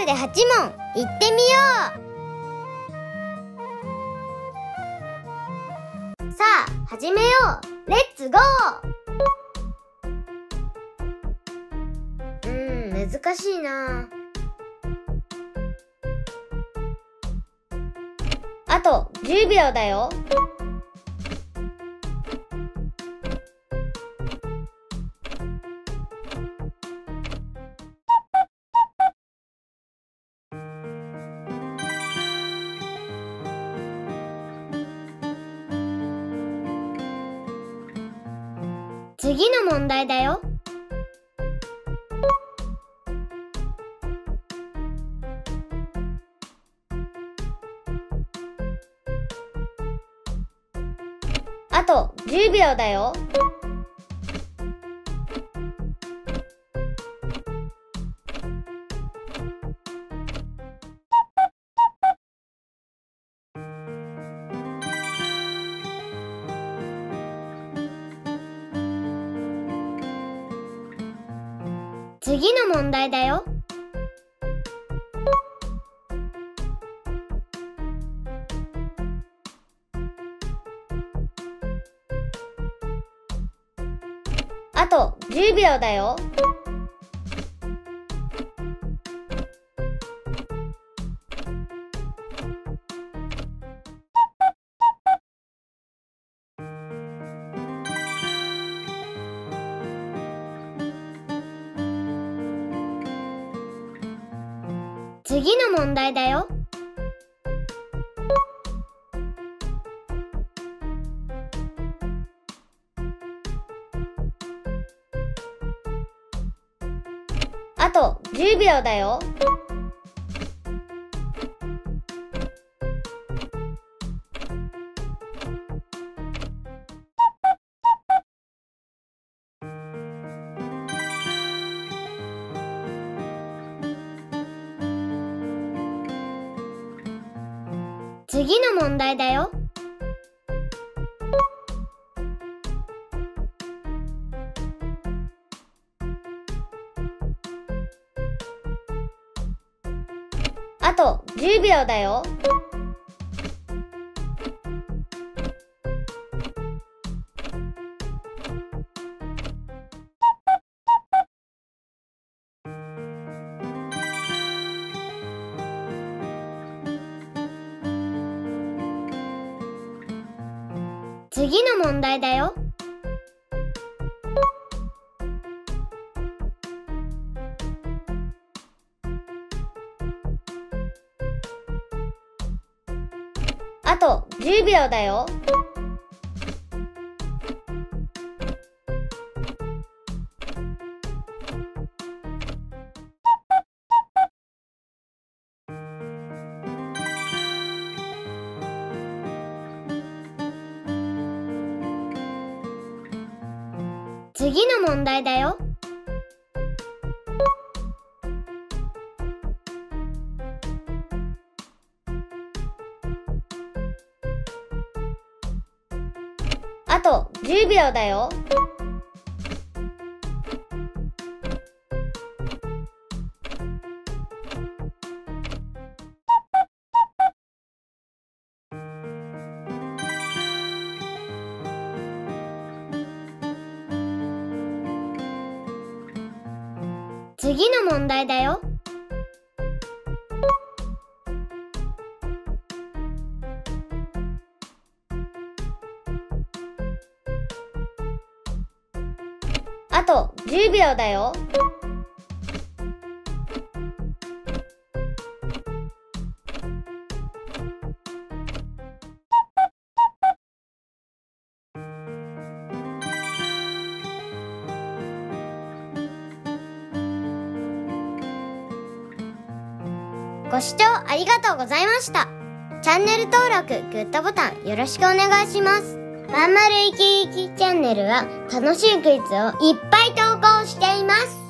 で8問行ってみよう。さあ始めよう。レッツゴー。難しいな。あと10秒だよ。次の問題だよ。あと10秒だよ。次の問題だよ。あと10秒だよ。次の問題だよ。あと10秒だよ。次の問題だよ。あと10秒だよ。次の問題だよ。あと10秒だよ。次の問題だよ。あと10秒だよ。次の問題だよ。あと10秒だよ。ご視聴ありがとうございました。チャンネル登録、グッドボタンよろしくお願いします。まんまるいきいきチャンネルは楽しいクイズをいっぱい投稿しています。